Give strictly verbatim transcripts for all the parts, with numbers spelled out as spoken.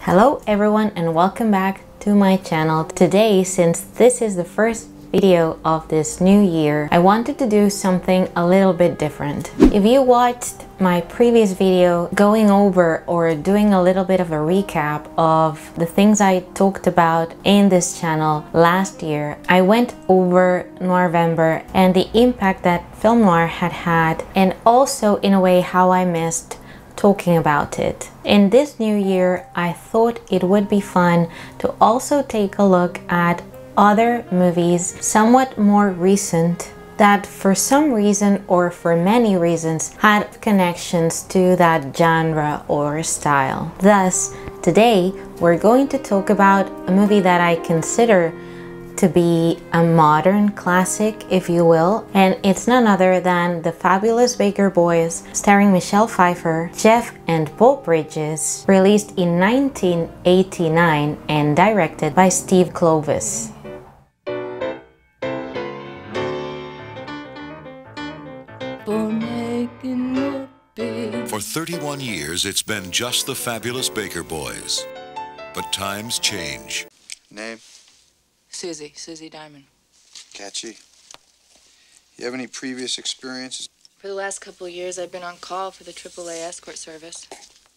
Hello everyone and welcome back to my channel. Today, since this is the first video of this new year, I wanted to do something a little bit different. If you watched my previous video going over or doing a little bit of a recap of the things I talked about in this channel last year, I went over Noirvember and the impact that film noir had had, and also in a way how I missed talking about it. In this new year, I thought it would be fun to also take a look at other movies, somewhat more recent, that for some reason or for many reasons had connections to that genre or style. Thus, today we're going to talk about a movie that I consider to be a modern classic, if you will, and it's none other than The Fabulous Baker Boys, starring Michelle Pfeiffer, Jeff and Beau Bridges, released in nineteen eighty-nine and directed by Steve Kloves. For thirty-one years, it's been just The Fabulous Baker Boys. But times change. Name? Susie, Susie Diamond. Catchy. You have any previous experiences? For the last couple of years, I've been on call for the triple A escort service.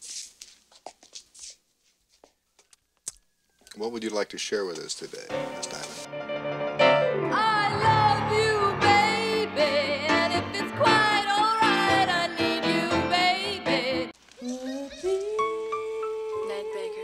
What would you like to share with us today, Miss Diamond? I love you, baby, and if it's quite alright, I need you, baby. Ned Baker.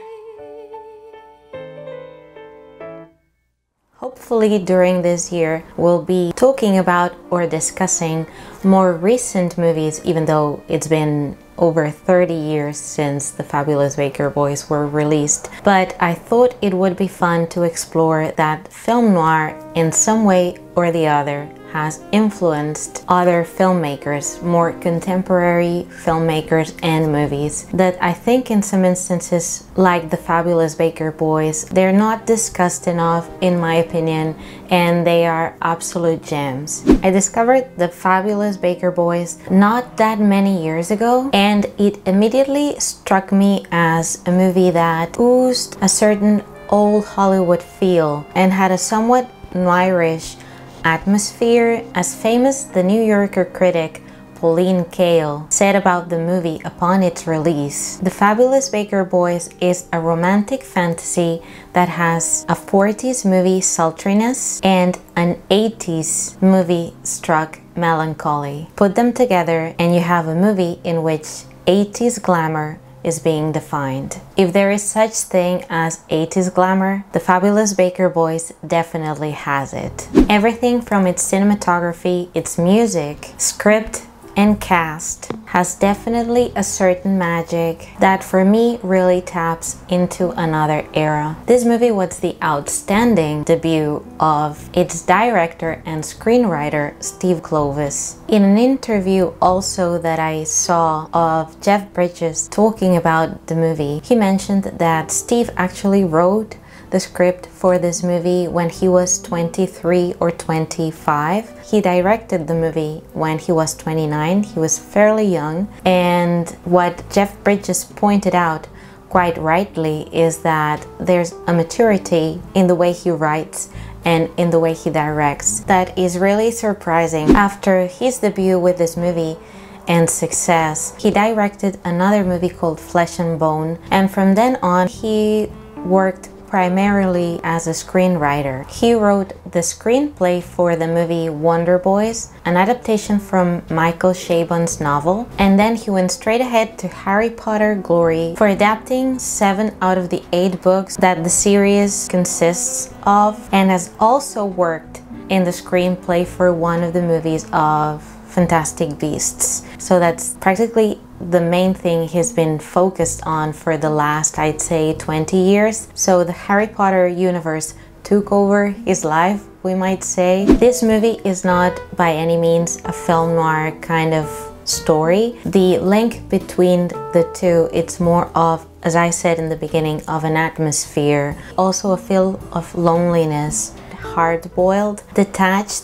Hopefully during this year we'll be talking about or discussing more recent movies, even though it's been over thirty years since The Fabulous Baker Boys were released. But I thought it would be fun to explore that film noir in some way or the other has influenced other filmmakers, more contemporary filmmakers and movies that I think in some instances, like The Fabulous Baker Boys, they're not discussed enough in my opinion, and they are absolute gems. I discovered The Fabulous Baker Boys not that many years ago, and it immediately struck me as a movie that oozed a certain old Hollywood feel and had a somewhat noirish atmosphere, as famous The New Yorker critic Pauline Kael said about the movie upon its release. The Fabulous Baker Boys is a romantic fantasy that has a forties movie sultriness and an eighties movie struck melancholy. Put them together and you have a movie in which eighties glamour is being defined. If there is such thing as eighties glamour, The Fabulous Baker Boys definitely has it. Everything from its cinematography, its music, script, and cast has definitely a certain magic that for me really taps into another era. This movie was the outstanding debut of its director and screenwriter Steve Kloves. In an interview also that I saw of Jeff Bridges talking about the movie, he mentioned that Steve actually wrote the script for this movie when he was twenty-three or twenty-five. He directed the movie when he was twenty-nine. He was fairly young, and what Jeff Bridges pointed out quite rightly is that there's a maturity in the way he writes and in the way he directs that is really surprising. After his debut with this movie and success, he directed another movie called Flesh and Bone, and from then on he worked primarily as a screenwriter. He wrote the screenplay for the movie Wonder Boys, an adaptation from Michael Chabon's novel, and then he went straight ahead to Harry Potter Glory for adapting seven out of the eight books that the series consists of, and has also worked in the screenplay for one of the movies of Fantastic Beasts. So that's practically the main thing he's been focused on for the last, I'd say, twenty years. So the Harry Potter universe took over his life, we might say. This movie is not by any means a film noir kind of story. The link between the two, it's more of, as I said in the beginning, of an atmosphere. Also a feel of loneliness, hard-boiled, detached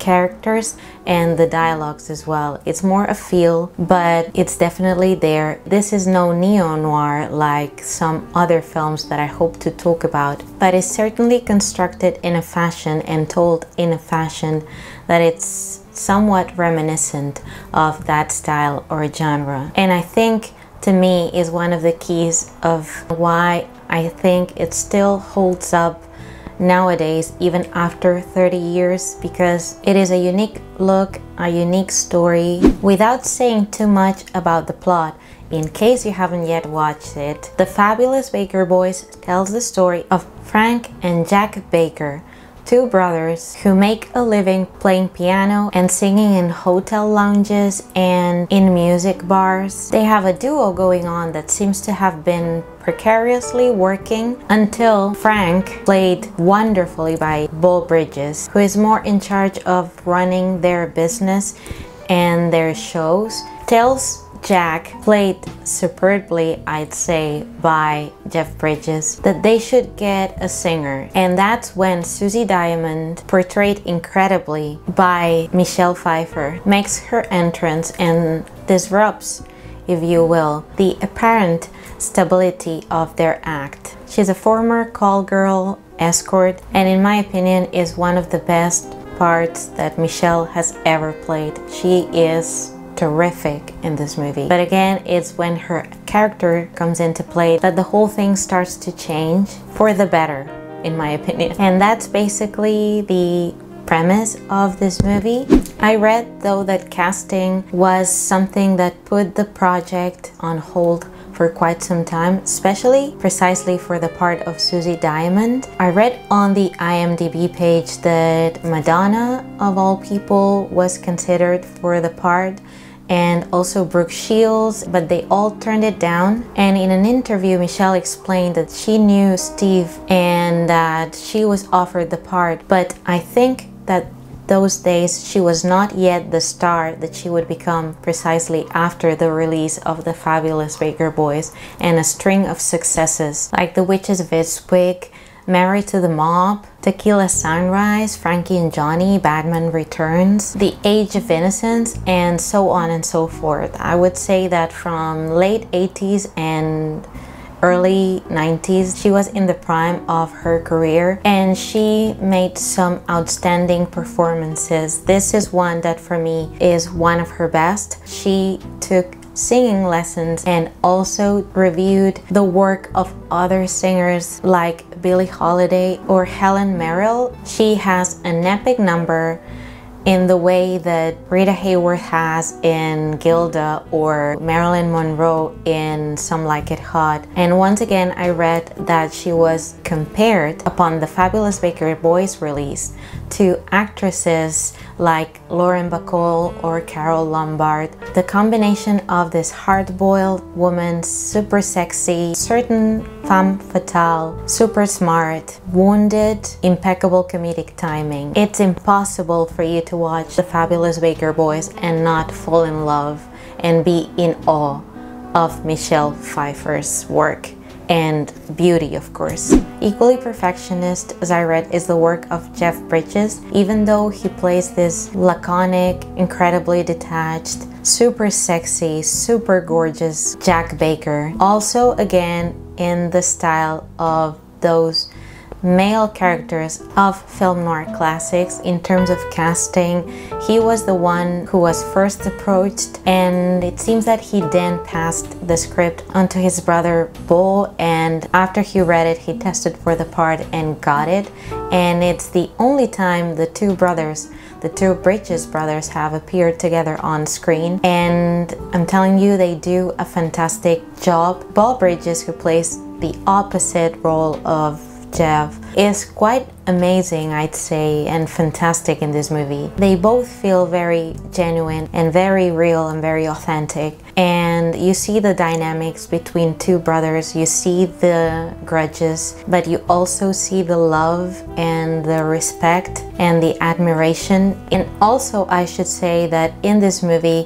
characters and the dialogues as well. It's more a feel, but it's definitely there. This is no neo-noir like some other films that I hope to talk about, but it's certainly constructed in a fashion and told in a fashion that it's somewhat reminiscent of that style or genre. And I think, to me, is one of the keys of why I think it still holds up nowadays, even after thirty years, because it is a unique look, a unique story. Without saying too much about the plot, in case you haven't yet watched it, The Fabulous Baker Boys tells the story of Frank and Jack Baker, two brothers who make a living playing piano and singing in hotel lounges and in music bars. They have a duo going on that seems to have been precariously working until Frank, played wonderfully by Beau, who is more in charge of running their business and their shows, tells Jack, played superbly, I'd say, by Jeff Bridges, that they should get a singer. And that's when Susie Diamond, portrayed incredibly by Michelle Pfeiffer, makes her entrance and disrupts, if you will, the apparent stability of their act. She's a former call girl escort, and in my opinion is one of the best parts that Michelle has ever played. She is terrific in this movie. But again, it's when her character comes into play that the whole thing starts to change for the better, in my opinion. And that's basically the premise of this movie. I read, though, that casting was something that put the project on hold for quite some time, especially precisely for the part of Susie Diamond. I read on the I M D B page that Madonna, of all people, was considered for the part, and also Brooke Shields, but they all turned it down. And in an interview, Michelle explained that she knew Steve and that she was offered the part, but I think that those days she was not yet the star that she would become precisely after the release of The Fabulous Baker Boys and a string of successes like The Witches of Eastwick, Married to the Mob, Tequila Sunrise, Frankie and Johnny, Batman Returns, The Age of Innocence, and so on and so forth. I would say that from late eighties and early nineties, she was in the prime of her career and she made some outstanding performances. This is one that for me is one of her best. She took singing lessons and also reviewed the work of other singers like Billie Holiday or Helen Merrill. She has an epic number in the way that Rita Hayworth has in Gilda or Marilyn Monroe in Some Like It Hot. And once again, I read that she was compared upon the Fabulous Baker Boys release to actresses like Lauren Bacall or Carole Lombard. The combination of this hard-boiled woman, super sexy, certain femme fatale, super smart, wounded, impeccable comedic timing. It's impossible for you to watch The Fabulous Baker Boys and not fall in love and be in awe of Michelle Pfeiffer's work and beauty, of course. Equally perfectionist, as I read, is the work of Jeff Bridges, even though he plays this laconic, incredibly detached, super sexy, super gorgeous Jack Baker. Also, again, in the style of those male characters of film noir classics. In terms of casting, he was the one who was first approached, and it seems that he then passed the script onto his brother Beau, and after he read it, he tested for the part and got it. And it's the only time the two brothers, the two Bridges brothers, have appeared together on screen, and I'm telling you, they do a fantastic job. Beau Bridges, who plays the opposite role of Jeff, is quite amazing, I'd say, and fantastic in this movie. They both feel very genuine and very real and very authentic, and you see the dynamics between two brothers. You see the grudges, but you also see the love and the respect and the admiration. And also, I should say that in this movie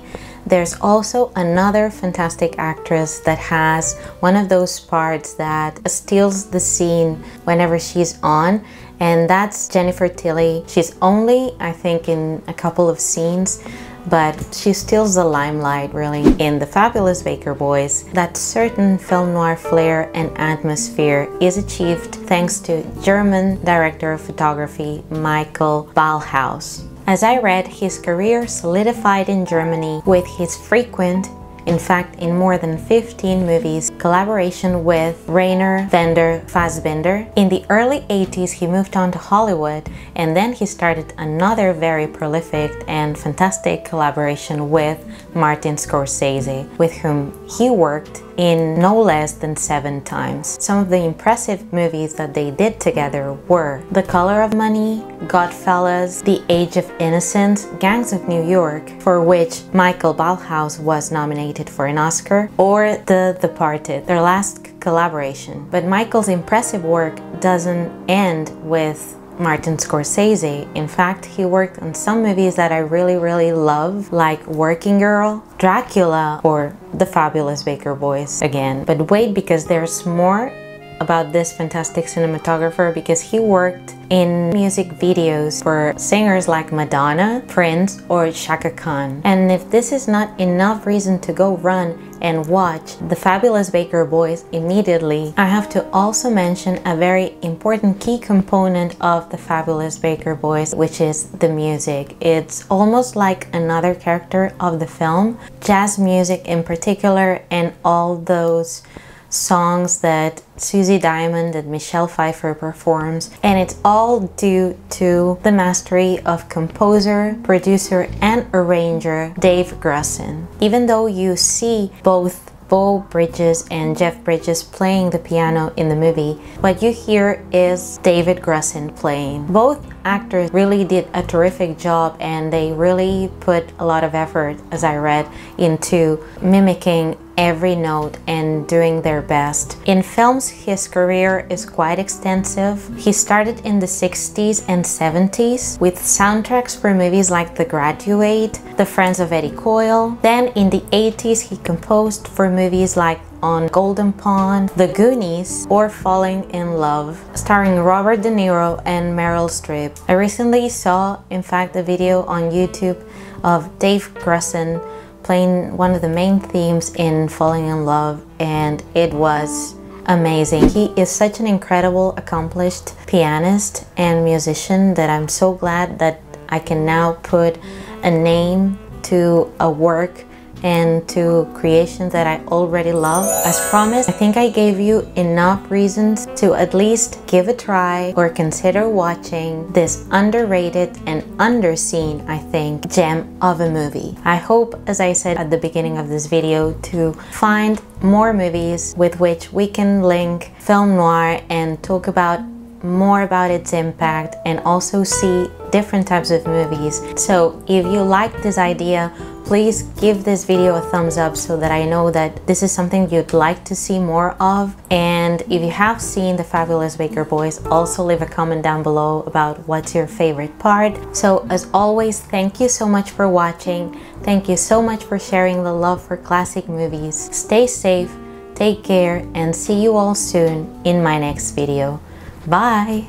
There's also another fantastic actress that has one of those parts that steals the scene whenever she's on, and that's Jennifer Tilly. She's only, I think, in a couple of scenes, but she steals the limelight really in The Fabulous Baker Boys. That certain film noir flair and atmosphere is achieved thanks to German director of photography Michael Ballhaus. As I read, his career solidified in Germany with his frequent, in fact in more than fifteen movies, collaboration with Rainer Werner Fassbinder. In the early eighties he moved on to Hollywood, and then he started another very prolific and fantastic collaboration with Martin Scorsese, with whom he worked in no less than seven times. Some of the impressive movies that they did together were The Color of Money, Goodfellas, The Age of Innocence, Gangs of New York, for which Michael Ballhaus was nominated for an Oscar, or The Departed, their last collaboration. But Michael's impressive work doesn't end with Martin Scorsese. In fact, he worked on some movies that I really, really love, like Working Girl, Dracula, or The Fabulous Baker Boys again. But wait, because there's more about this fantastic cinematographer, because he worked in music videos for singers like Madonna, Prince, or Chaka Khan. And if this is not enough reason to go run and watch The Fabulous Baker Boys immediately, I have to also mention a very important key component of The Fabulous Baker Boys, which is the music. It's almost like another character of the film. Jazz music in particular, and all those songs that Susie Diamond and Michelle Pfeiffer performs, and it's all due to the mastery of composer, producer, and arranger Dave Grusin. Even though you see both Beau Bridges and Jeff Bridges playing the piano in the movie, what you hear is David Grusin playing. Both actors really did a terrific job, and they really put a lot of effort, as I read, into mimicking every note and doing their best. In films, his career is quite extensive. He started in the sixties and seventies with soundtracks for movies like The Graduate, The Friends of Eddie Coyle. Then in the eighties he composed for movies like On Golden Pond, The Goonies, or Falling in Love, starring Robert De Niro and Meryl Streep. I recently saw, in fact, a video on YouTube of Dave Grusin playing one of the main themes in Falling in Love, and it was amazing. He is such an incredible, accomplished pianist and musician that I'm so glad that I can now put a name to a work and to creations that I already love. As promised, I think I gave you enough reasons to at least give a try or consider watching this underrated and underseen, I think, gem of a movie. I hope, as I said at the beginning of this video, to find more movies with which we can link film noir and talk about more about its impact, and also see different types of movies. So if you like this idea, please give this video a thumbs up so that I know that this is something you'd like to see more of. And if you have seen The Fabulous Baker Boys, also leave a comment down below about what's your favorite part. So as always, thank you so much for watching. Thank you so much for sharing the love for classic movies. Stay safe, take care, and see you all soon in my next video. Bye!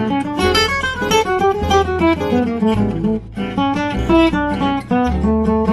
Thank you.